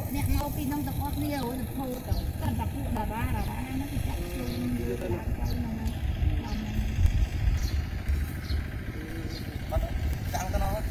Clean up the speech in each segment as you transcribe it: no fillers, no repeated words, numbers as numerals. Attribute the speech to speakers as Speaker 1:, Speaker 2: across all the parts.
Speaker 1: អ្នកមកពីក្នុងទាំងអស់គ្នាទៅធ្វើទៅកាន់តែពួកតារាហ្នឹងគេចាក់ជុំទៅឡើងទៅហ្នឹង
Speaker 2: បាត់ចាំងទៅនោះ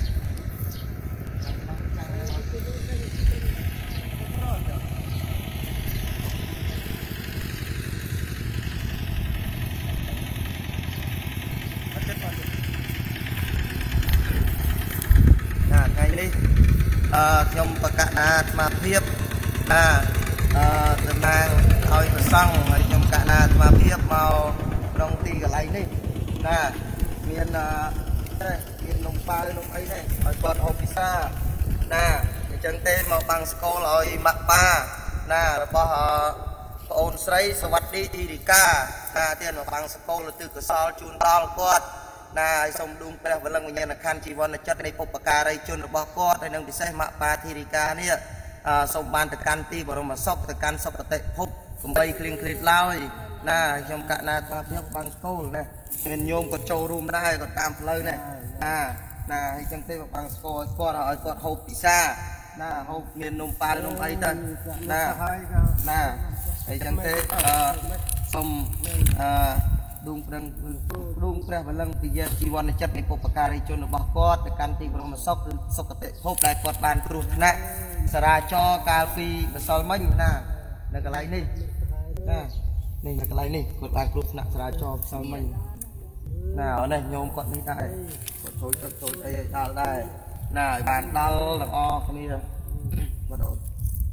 Speaker 2: ខ្ញុំប្រកាសណាស្មារតីណាតំណាងឲ្យប្រសង់ហើយខ្ញុំប្រកាសណាស្មារតីមកក្នុងទីកន្លែងនេះណាមាននំប៉ានំអីនេះឲ្យគាត់ហូបពិសាណាអញ្ចឹងទេមកបាំងស្គលឲ្យម៉ាក់ប៉ាណារបស់ប្អូនស្រីសវត្ថីធីរិកាណាទៀតមកបាំងស្គលទិកសលជូនដល់គាត់ណាឲ្យសូមដួងព្រះវលឹងវិញ្ញាណក្ខន្ធជីវ័នចិត្តនៃពុព្វការីជនរបស់គាត់ហើយនឹងពិសេសម៉ាក់ប៉ាធីរិកានេះសូមបានទៅកាន់ទីបរមសុខទៅកាន់សុគតិភពកំបីគ្លៀងគ្លៀតឡើយណាខ្ញុំកណាថាខ្ញុំបាំងស្គលណាមានញោមគាត់ចូលរួមដែរគាត់តាមផ្លូវនេះណាហើយចឹងទេបាំងស្គលឲ្យគាត់ហូបពិសាណាហូបមាននំប៉ានំអីទៅណាហើយចឹងទេសូមដួងព្រះបលឹងពីជីវ័នចិត្តនៃពុព្វការីជនរបស់គាត់ទៅកាន់ទីបរមសុខឬសុគតិភពដែលគាត់បានគ្រោះថ្នាក់សារាចរកាលពីម្សិលមិញណានៅកន្លែងនេះណានេះនៅកន្លែងនេះគាត់បានគ្រោះថ្នាក់សារាចរម្សិលមិញណាអូនេះញោមគាត់នេះដែរគាត់ចូលអីឲ្យដល់ដែរណាឲ្យបានដល់ទាំងអស់គ្នាបាទអូន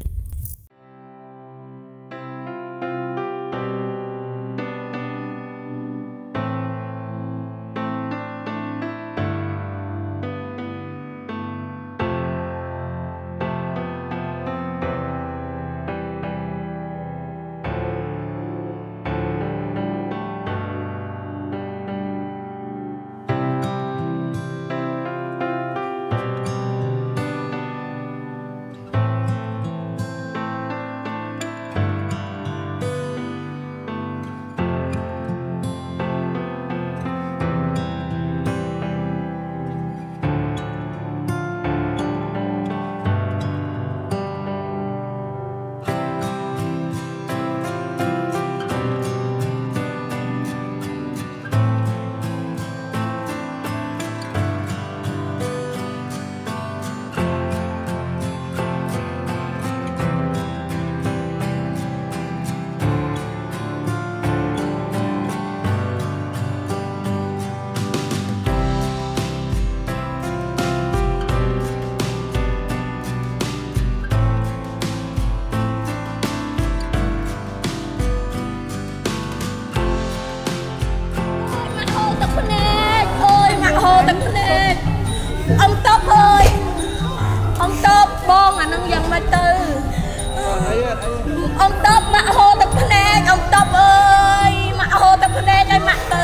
Speaker 2: ông tóc mạ hồ tập phê ông tóc ơi mạ hồ tập phê cho mạ tới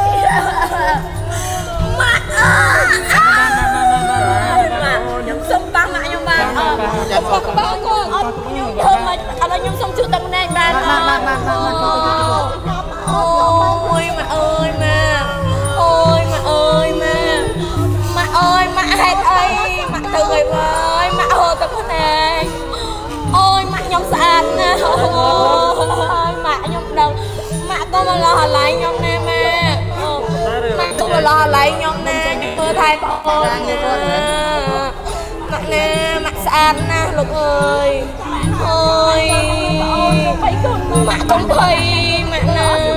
Speaker 2: mạ nhung sông băng mạ nhung băng ông băng con ông nhung thơm mà anh nhung sông chưa tập phê ban ôi mạ ơi mà ôi mạ ơi mà ơi mạ hết ơi mạ từ người ơi mạ hồ tập phê ôi mạ nhung sạch nè ôi mạ nhung đừng mạ con mà lo lại nhung nè mẹ mạ con mà lo lại nhung nè mưa thay con mạ nè mạ sạch nè lục ơi ôi mạ con thấy mạ nè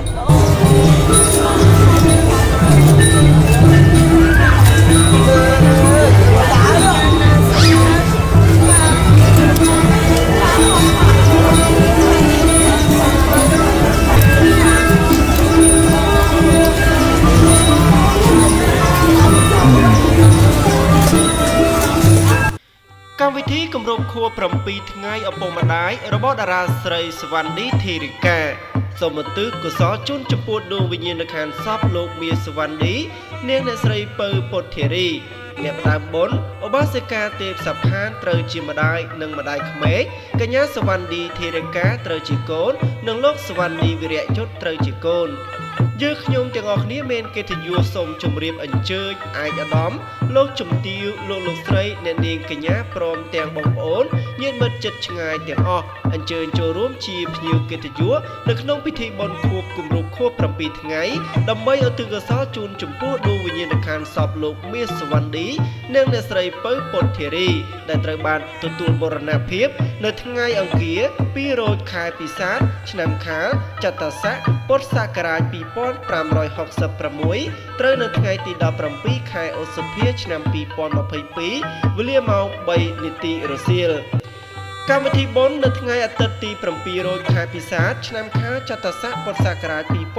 Speaker 3: កម្មវិធីគម្រប់ខួប7ថ្ងៃឪពុកម្ដាយរបស់តារាស្រីសវណ្ណីធីរិកាសូមឧទ្ទិសកុសលជូនចំពោះដួងវិញ្ញាណក្ខន្ធសពលោកមាសវណ្ណីនាងអ្នកស្រីពៅពុទ្ធធារីអ្នកផ្ដើមបុណ្យឧបាសិកាទេពសប្ខានត្រូវជាម្ដាយនិងម្ដាយក្មេកកញ្ញាសវណ្ណីធីរិកាត្រូវជាកូននិងលោកសវណ្ណីវិរៈយុទ្ធត្រូវជាកូនយើងខ្ញុំទាំងអស់គ្នាមានកិត្តិយសសូមជម្រាបអញ្ជើញឯកឧត្តមលោកជំទាវលោកស្រីអ្នកនាងកញ្ញាព្រមទាំងបងប្អូនញាតិមិត្តជិតឆ្ងាយទាំងអស់អញ្ជើញចូលរួមជាភ្ញៀវកិត្តិយសនៅក្នុងពិធីបុណ្យខួបគម្រប់ខួប7ថ្ងៃដើម្បីឧទ្ទិសកុសលជូនចំពោះដួងវិញ្ញាណក្ខន្ធសពលោកមាសសវណ្ឌីនិងអ្នកស្រីពៅពុទ្ធធារីដែលត្រូវបានទទួលមរណភាពនៅថ្ងៃអង្គារ2រោចខែពិសាខឆ្នាំខាលចត្វាស័កពុទ្ធសករាជ2566ត្រូវនៅថ្ងៃទី17ខែឧសភាឆ្នាំ2022វេលាម៉ោង3នាទីរសៀលកម្មវិធីបុណ្យនៅថ្ងៃអាទិត្យទី7រោចខែពិសាខឆ្នាំខាលចត្វាស័កពុទ្ធសករាជ2566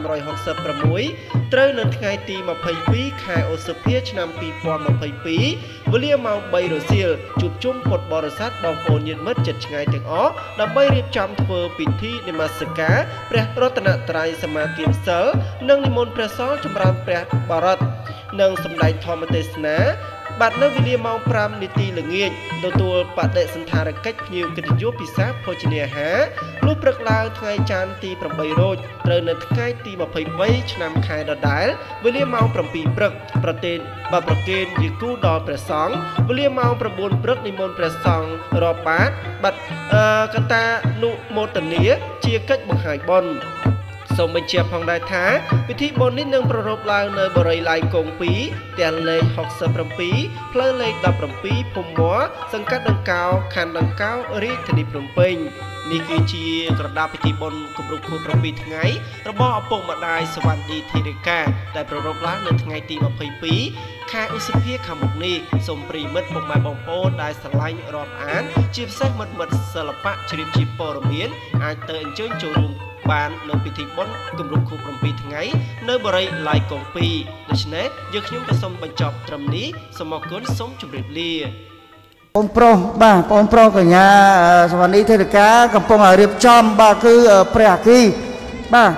Speaker 3: ត្រូវនៅថ្ងៃទី22ខែឧសភាឆ្នាំ2022វេលាម៉ោង3រសៀលជួបជុំពុទ្ធបរិស័ទបងប្អូនញាតិមិត្តជិតឆ្ងាយទាំងអស់ដើម្បីរៀបចំធ្វើពិធីនមស្ការព្រះរតនត្រ័យសមាទានសិលនិងនិមន្តព្រះសង្ឃចម្រើនព្រះបរិត្តនិងសម្ដែងធម្មទេសនាបាទនៅវេលាម៉ោង5នាទីល្ងាចទទួលបដិសណ្ឋារកិច្ចភ្ញៀវកិត្តិយសពិសាភោជនាហារលុះព្រឹកឡើងថ្ងៃច័ន្ទទី8រោចត្រូវនៅថ្ងៃទី23ឆ្នាំខែដដែលវេលាម៉ោង7ព្រឹកប្រគេនយីគូដល់ព្រះសង្ឃវេលាម៉ោង9ព្រឹកនិមន្តព្រះសង្ឃរាប់បាតបាទកតានុមោទនាជាកិច្ចបង្ហាញបុណ្យសូមបញ្ជាក់ផងដែរថាពិធីបុណ្យនេះនឹងប្រារព្ធឡើងនៅបរិយាឡាយគង់2ផ្ទះលេខ67ផ្លូវលេខ17ភូមិម័រសង្កាត់ដង្កោខណ្ឌដង្កោរាជធានីភ្នំពេញនេះគឺជាក្រដាសពិធីបុណ្យគម្រប់ខួប7ថ្ងៃរបស់ឪពុកម្ដាយសវណ្ឌីធីរិកាដែលប្រារព្ធឡើងនៅថ្ងៃទី22ខែឧសភាខាងមុខនេះសូមប្រិយមិត្តពុកម៉ែបងប្អូនដែលស្រឡាញ់រាប់អានជាពិសេសមិត្តសិល្បៈជ្រាបជាព័ត៌មានអាចទៅអញ្ជើញចូលរួមបាននៅពិធីបុណ្យគម្រប់ខួប7ថ្ងៃនៅបរិយាឡាយកង2ដូច្នេះយើងខ្ញុំក៏សូមបញ្ចប់ត្រឹមនេះសូមអរគុណសូមជម្រាបលា
Speaker 4: បងប្រុសបាទបងប្រុសកញ្ញាសវណ្ឌីធីរិកាកំពុងរៀបចំបាទគឺព្រះអគីបាទ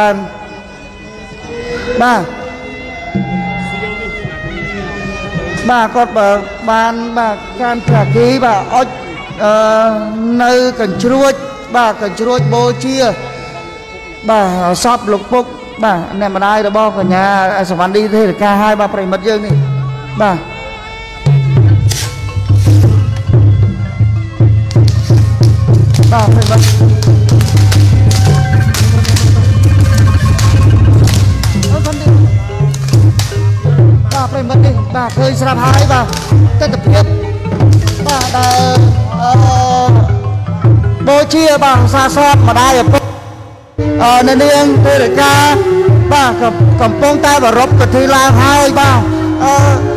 Speaker 4: គាត់បានបាទការព្រះអគីបាទអុចនៅកញ្ជ្រួចបាទកញ្ជ្រួចបូជាបាទសពលោកពុកបាទអ្នកម្ដាយរបស់កញ្ញាសវណ្ឌីធីរិកាហើយបាទប្រិមិត្តយើងនេះបាទបាទប្រិមិត្តបាទប្រិមិត្តនេះបាទឃើញស្រាប់ហើយបាទទស្សនភាពបាទដែលបូជាបាទសាសនាម្ដាយឪពុកនៅនាងធីរិកាបាទកំពុងតែប្រារព្ធពិធីឡើងហើយបាទ